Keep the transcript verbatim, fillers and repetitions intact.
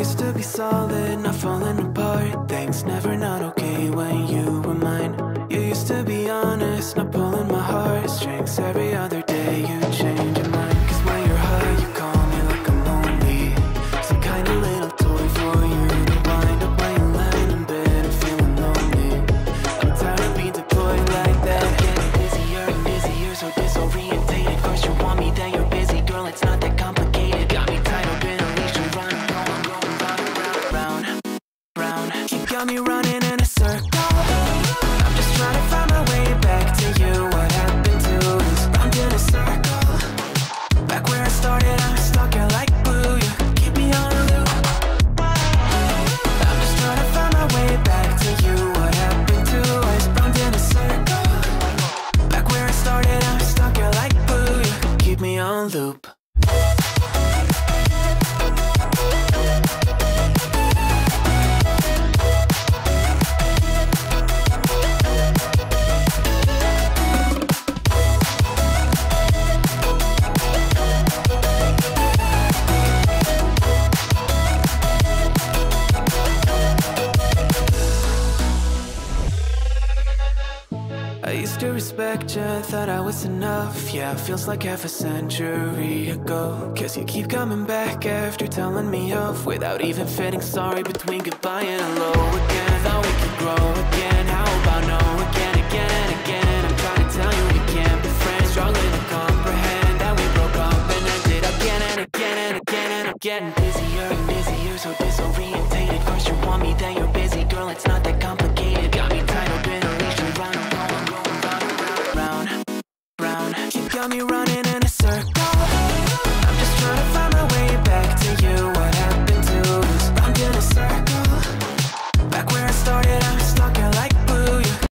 used to be solid, not falling apart. Things never not okay when you were mine. You used to be honest, not pulling my heartstrings. Every other day you change your mind. Cause when you're high you call me like I'm lonely. Some kind of little toy for you to wind up when you're lying in bed and feeling lonely. I'm tired of being deployed like that. Getting busier and busier, so disorientated. First you want me, then you're busy. Girl, it's not that complicated. Got me tied up in a leash and running, going, going round and round, round, round. You got me running in a circle. I'm just trying to find my way back to you. What happened to us? Round in a circle. Back where I started, I'm stuck here like glue. You keep me on a loop. I'm just trying to find my way back to you. What happened to us? Round in a circle. Back where I started, I'm stuck here like glue. You keep me on loop. I used to respect you, thought I was enough. Yeah, feels like half a century ago. Cause you keep coming back after telling me off, without even fitting sorry between goodbye and hello again. Thought we could grow again, how about no again, again and again. I'm trying to tell you we can't be friends, struggling to comprehend that we broke up and ended again and again and again. And I'm getting busier and busier, so disorientated. First you want me, then you're busy. Girl, it's not that complicated. Got me tied up in a leash and running, going, going round and round, round, round. You got me running in a circle.